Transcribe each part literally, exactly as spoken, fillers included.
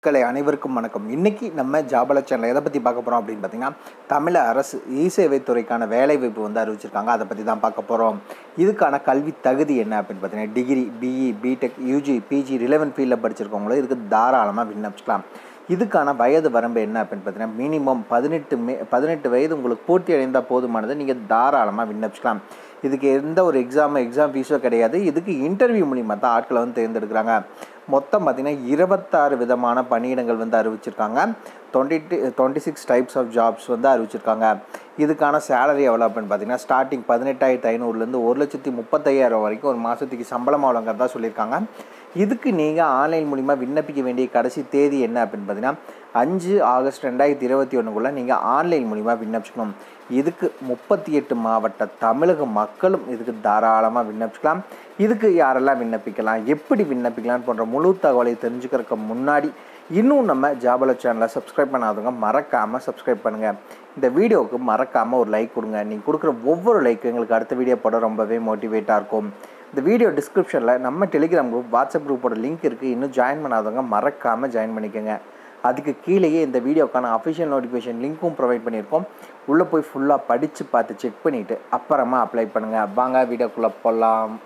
கலை அனைவருக்கும் வணக்கம். இன்னைக்கு நம்ம ஜாபல சேனல் எதை பற்றி பார்க்க போகிறோம் அப்படின்னு பார்த்தீங்கன்னா, தமிழக அரசு இ சேவை துறைக்கான வேலைவாய்ப்பு வந்து அறிவிச்சிருக்காங்க. அதை பற்றி தான் பார்க்க போகிறோம். இதுக்கான கல்வி தகுதி என்ன அப்படின்னு பார்த்தீங்கன்னா, degree, BE, BTech, UG, PG relevant ஃபீல்டில் படிச்சிருக்கவங்களும் இதுக்கு தாராளமாக விண்ணப்பிச்சுக்கலாம். இதுக்கான வயது வரம்பு என்ன அப்படின்னு பார்த்தீங்கன்னா, மினிமம் பதினெட்டு மே பதினெட்டு வயது உங்களுக்கு பூர்த்தி அடைந்தால் போதுமானது. நீங்கள் தாராளமாக விண்ணப்பிச்சுக்கலாம். இதுக்கு எந்த ஒரு எக்ஸாமோ எக்ஸாம் ஃபீஸோ கிடையாது. இதுக்கு இன்டர்வியூ மூலிமா தான் ஆட்களை வந்து தேர்ந்தெடுக்கிறாங்க. மொத்தம் பார்த்திங்கன்னா இருபத்தாறு விதமான பணியிடங்கள் வந்து அறிவிச்சிருக்காங்க. Twenty two twenty six types of jobs வந்து அறிவிச்சிருக்காங்க. இதுக்கான சேலரி எவ்வளோ அப்படின்னு பார்த்தீங்கன்னா, ஸ்டார்டிங் பதினெட்டாயிரத்து ஐநூறுலேருந்து ஒரு லட்சத்தி முப்பத்தையாயிரம் வரைக்கும் ஒரு மாதத்துக்கு சம்பளம் வழங்குறதா சொல்லியிருக்காங்க. இதுக்கு நீங்கள் ஆன்லைன் மூலிமா விண்ணப்பிக்க வேண்டிய கடைசி தேதி என்ன அப்படின்னு பார்த்தீங்கன்னா, அஞ்சு ஆகஸ்ட் ரெண்டாயிரத்தி இருபத்தி ஒன்றுக்குள்ளே நீங்கள் ஆன்லைன் மூலிமா விண்ணப்பிச்சுக்கணும். இதுக்கு முப்பத்தி எட்டு மாவட்ட தமிழக மக்களும் இதுக்கு தாராளமாக விண்ணப்பிச்சுக்கலாம். இதுக்கு யாரெல்லாம் விண்ணப்பிக்கலாம், எப்படி விண்ணப்பிக்கலான்னு போன்ற முழு தகவலை தெரிஞ்சுக்கிறதுக்கு முன்னாடி இன்னும் நம்ம ஜாபல சேனலை சப்ஸ்கிரைப் பண்ணாதவங்க மறக்காமல் சப்ஸ்கிரைப் பண்ணுங்கள். இந்த வீடியோவுக்கு மறக்காமல் ஒரு லைக் கொடுங்க. நீங்கள் கொடுக்குற ஒவ்வொரு லைக்கும் எங்களுக்கு அடுத்த வீடியோ போட ரொம்பவே மோட்டிவேட்டாக இருக்கும். இந்த வீடியோ டிஸ்கிரிப்ஷனில் நம்ம டெலிகிராம் குரூப், வாட்ஸ்அப் குரூப்போட லிங்க் இருக்குது. இன்னும் ஜாயின் பண்ணாதவங்க மறக்காமல் ஜாயின் பண்ணிக்கோங்க. அதுக்கு கீழேயே இந்த வீடியோக்கான அஃபிஷியல் நோட்டிஃபிகேஷன் லிங்க்கும் ப்ரொவைட் பண்ணியிருக்கோம். உள்ளே போய் ஃபுல்லாக படித்து பார்த்து செக் பண்ணிவிட்டு அப்புறமா அப்ளை பண்ணுங்கள். வாங்க வீடியோக்குள்ளே போகலாம்.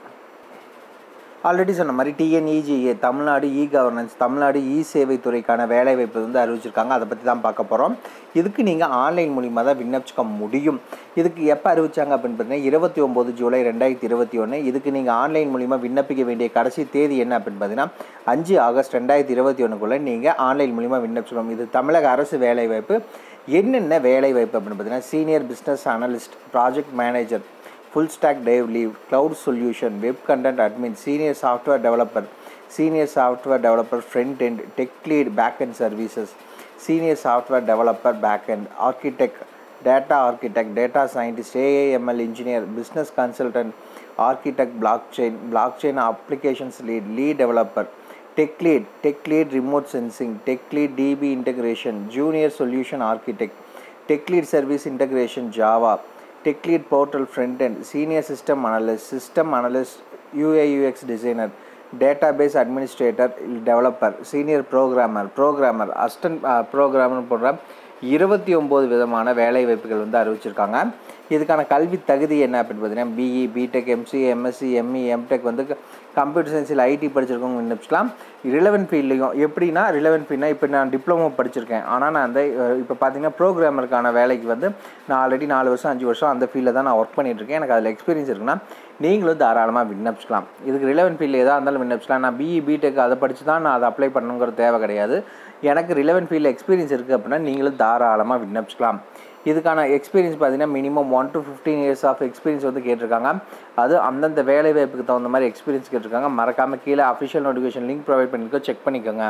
ஆல்ரெடி சொன்ன மாதிரி TNeGA Tamil Nadu e governance Tamil Nadu e சேவை துறைக்கான வேலைவாய்ப்பு வந்து அறிவிச்சிருக்காங்க. அதை பற்றி தான் பார்க்க போகிறோம். இதுக்கு நீங்கள் ஆன்லைன் மூலிமா தான் விண்ணப்பிச்சுக்க முடியும். இதுக்கு எப்போ அறிவிச்சாங்க அப்படின்னு பார்த்தீங்கன்னா, இருபத்தி ஒம்பது ஜூலை ரெண்டாயிரத்தி இருபத்தி ஒன்று. இதுக்கு நீங்கள் ஆன்லைன் மூலிமா விண்ணப்பிக்க வேண்டிய கடைசி தேதி என்ன அப்படின்னு பார்த்தீங்கன்னா, அஞ்சு ஆகஸ்ட் ரெண்டாயிரத்தி இருபத்தி ஒன்றுக்குள்ளே நீங்கள் ஆன்லைன் மூலிமா விண்ணப்பிச்சுக்கணும். இது தமிழக அரசு வேலைவாய்ப்பு. என்னென்ன வேலைவாய்ப்பு அப்படின்னு பார்த்தீங்கன்னா, senior business analyst, project manager, full stack dev lead, cloud solution, web content admin, senior software developer, senior software developer front end, tech lead back end services, senior software developer back end, architect, data architect, data scientist, AIML engineer, business consultant, architect, blockchain, blockchain applications lead, lead developer, tech lead, tech lead remote sensing, tech lead DB integration, junior solution architect, tech lead service integration Java, Tech Lead Portal Front-End, Senior System Analyst, System Analyst, U I U X Designer, Database Administrator, Developer, Senior Programmer, Programmer, Assistant uh, Programmer போன்ற இருபத்தி ஒம்பது விதமான வேலை வாய்ப்புகள் வந்து அறிவிச்சிருக்காங்க. இதுக்கான கல்வி தகுதி என்ன அப்படின்னு பார்த்தீங்கன்னா, BE, BTech, MCA, MSc, ME, MTech வந்து கம்ப்யூட்டர் சயின்ஸில் ஐடி படிச்சிருக்கவங்க விண்ணப்பிச்சுக்கலாம். ரிலவென்ட் ஃபீல்ட்லையும் எப்படின்னா, ரிலவென்ட் ஃபீல்ட்னா இப்போ நான் டிப்ளமோ படிச்சிருக்கேன், ஆனால் நான் அந்த இப்போ பார்த்தீங்கன்னா ப்ரோக்ராமருக்கான வேலைக்கு வந்து நான் ஆல்ரெடி நாலு வருஷம் அஞ்சு வருஷம் அந்த ஃபீல்டில் தான் நான் ஒர்க் பண்ணிகிட்ருக்கேன். எனக்கு அதில் எக்ஸ்பீரியன்ஸ் இருக்குன்னா நீங்களும் தாராளமாக விண்ணப்பிச்சுக்கலாம். இதுக்கு ரிலவென்ட் ஃபீல்டில் எதாக இருந்தாலும் விண்ணப்பிச்சுக்கலாம். நான் பிஇ, பிடெக் அதை படித்து தான் நான் அதை அப்ளை பண்ணணுங்கிற தேவை கிடையாது. எனக்கு ரிலவென்ட் ஃபீல்டில் எக்ஸ்பீரியன்ஸ் இருக்குது அப்படின்னா நீங்களும் தாராளமாக விண்ணப்பிச்சுக்கலாம். இதுக்கான எக்ஸ்பீரியன்ஸ் பார்த்தீங்கன்னா minimum one to fifteen years of experience வந்து கேட்டிருக்காங்க. அது அந்தந்த வேலை வாய்ப்புக்கு தகுந்த மாதிரி எக்ஸ்பீரியன்ஸ் கேட்டிருக்காங்க. மறக்காமல் கீழே அஃபிஷியல் நோட்டிஃபிகேஷன் லிங்க் ப்ரொவைட் பண்ணியிருக்கோம், செக் பண்ணிக்கோங்க.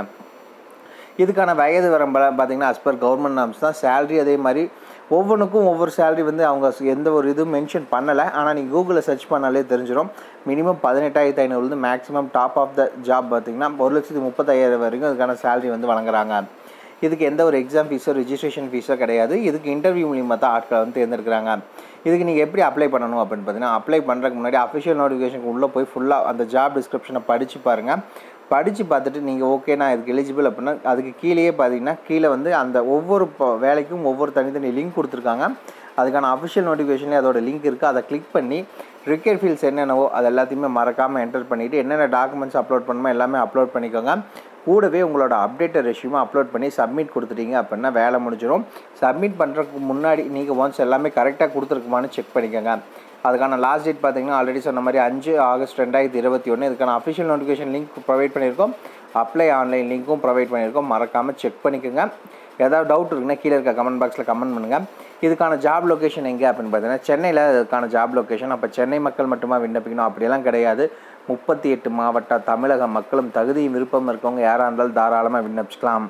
இதுக்கான வயது வரம்பெல்லாம் பார்த்தீங்கன்னா அஸ் பர் கவர்மெண்ட் நார்ம்ஸ் தான். சேலரி அதே மாதிரி ஒவ்வொன்றுக்கும் ஒவ்வொரு சேலரி வந்து அவங்க எந்த ஒரு இதுவும் மென்ஷன் பண்ணலை. ஆனால் நீங்கள் கூகுளில் சர்ச் பண்ணாலே தெரிஞ்சிடும். மினிமம் பதினெட்டாயிரத்து ஐநூறுலேருந்து maximum top of the job பார்த்திங்கன்னா ஒரு லட்சத்து முப்பத்தாயிரம் வரைக்கும் அதுக்கான சேலரி வந்து வழங்குறாங்க. இதுக்கு எந்த ஒரு எக்ஸாம் ஃபீஸோ ரிஜிஸ்ட்ரேஷன் ஃபீஸோ கிடையாது. இதுக்கு இன்டர்வியூ மூலிமா தான் ஆட்களை வந்து தேர்ந்தெடுக்கிறாங்க. இதுக்கு நீங்கள் எப்படி அப்ளை பண்ணணும் அப்படின்னு பார்த்தீங்கன்னா, அப்ளை பண்ணுறதுக்கு முன்னாடி அஃபிஷியல் நோட்டிஃபிகேஷனுக்கு உள்ளே போய் ஃபுல்லாக அந்த ஜாப் டிஸ்கிரிப்ஷனை படித்து பாருங்கள். படித்து பார்த்துட்டு நீங்கள் ஓகே நான் இதுக்கு எலிஜிபிள் அப்படின்னா அதுக்கு கீழேயே பார்த்தீங்கன்னா கீழே வந்து அந்த ஒவ்வொரு வேலைக்கும் ஒவ்வொரு தனித்தனி லிங்க் கொடுத்துருக்காங்க. அதுக்கான அஃபிஷியல் நோட்டிஃபிகேஷன்லேயே அதோட லிங்க் இருக்குது. அதை கிளிக் பண்ணி ரிக்வயர்ட் ஃபீல்ட்ஸ் என்னென்னவோ அது எல்லாத்தையுமே மறக்காமல் என்டர் பண்ணிவிட்டு என்னென்ன டாக்குமெண்ட்ஸ் அப்லோட் பண்ணணுமோ எல்லாமே அப்லோட் பண்ணிக்கோங்க. கூடவே உங்களோட அப்டேட்டட் ரெஸ்யூமை அப்லோட் பண்ணி சப்மிட் கொடுத்துட்டீங்க அப்படின்னா வேலை முடிஞ்சிடும். சப்மிட் பண்ணுறதுக்கு முன்னாடி நீங்கள் ஒன்ஸ் எல்லாமே கரெக்டாக கொடுத்துருக்குமான்னு செக் பண்ணிக்கோங்க. அதுக்கான லாஸ்ட் டேட் பார்த்தீங்கன்னா ஆல்ரெடி சொன்ன மாதிரி அஞ்சு ஆகஸ்ட் ரெண்டாயிரத்தி இருபத்தி ஒன்று. இதுக்கான அஃபிஷியல் நோட்டிஃபிகேஷன் லிங்க் ப்ரொவைட் பண்ணியிருக்கோம். அப்ளை ஆன்லைன் லிங்க்கும் ப்ரொவைட் பண்ணியிருக்கோம். மறக்காமல் செக் பண்ணிக்கோங்க. ஏதாவது டவுட் இருக்குன்னா கீழே இருக்க கமெண்ட் பாக்ஸில் கமெண்ட் பண்ணுங்கள். இதுக்கான ஜாப் லொக்கேஷன் எங்கே அப்படின்னு பார்த்தீங்கன்னா, சென்னையில் இதுக்கான ஜாப் லொக்கேஷன். அப்போ சென்னை மக்கள் மட்டுமா விண்ணப்பிக்கணும் அப்படியெல்லாம் கிடையாது. முப்பத்தி எட்டு மாவட்ட தமிழக மக்களும் தகுதியும் விருப்பம் இருக்கவங்க யாராக இருந்தாலும் தாராளமாக விண்ணப்பிச்சுக்கலாம்.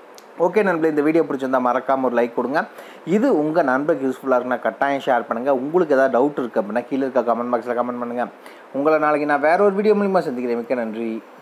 ஓகே நண்பர்களே, இந்த வீடியோ பிடிச்சிருந்தால் மறக்காமல் ஒரு லைக் கொடுங்க. இது உங்கள் நண்பருக்கு யூஸ்ஃபுல்லாக இருக்குன்னா கட்டாயம் ஷேர் பண்ணுங்கள். உங்களுக்கு ஏதாவது டவுட் இருக்குது அப்படின்னா கீழே இருக்க கமெண்ட் பாக்ஸில் கமெண்ட் பண்ணுங்கள். உங்களை நாளைக்கு நான் வேறு ஒரு வீடியோ மூலிமா சந்திக்கிறேன். மிக்க நன்றி.